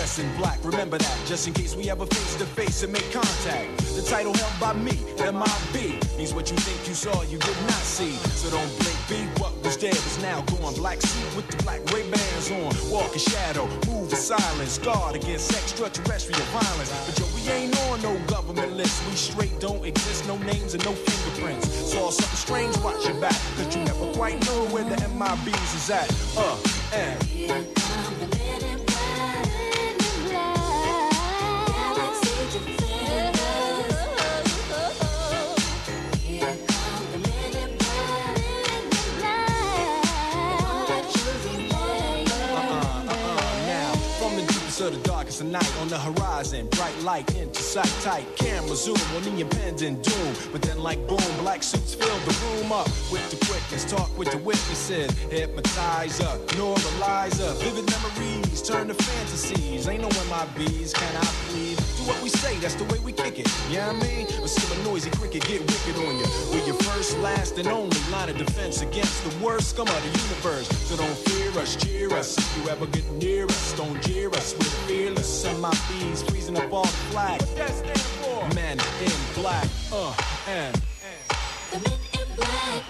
dress in black. Remember that, just in case we ever face to face and make contact. The title held by me, M.I.B. means what you think you saw, you did not see. So don't blink, be what was dead is now gone. Black suit with the black Ray-Bans on. Walk in shadow, move in silence. Guard against extraterrestrial violence. But yo, we ain't on no government list. We straight don't exist, no names and no fingerprints. Saw something strange, watch your back, cause you never quite know where the MIBs is at. And here come the men in black, galaxy defenders. Here come the men in black, that you remember. Now, from the deepest of the darkest of night, on the horizon, bright light into sight tight. Camera zoom on the impending doom. But then like boom, black suits fill the room up with the quickness. Talk with the witnesses, hypnotizer, neuralizer. Vivid memories turn to fantasies. Ain't no MIBs, can I please? Do what we say, that's the way we kick it. Yeah, I mean, or see a noisy cricket get wicked on you. We're your first, last, and only line of defense against the worst scum of the universe. So don't fear us, cheer us. If you ever get near us, don't jeer us. We're fearless. MIBs freezing up all the flag. What that stand for? Men in black. And the men in black.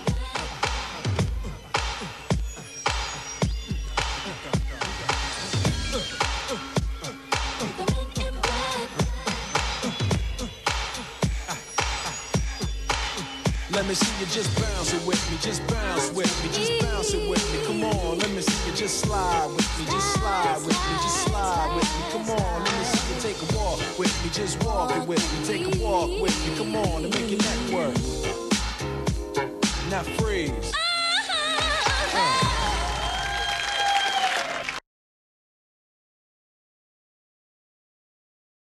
Let me see you just bounce it with me, just bounce with me, just bounce it with me. Come on, let me see you just slide with me, just slide with me, just slide with me. Come on, let me see you take a walk with me, just walk it with me, take a walk with me. Come on, and make your neck work. Now freeze.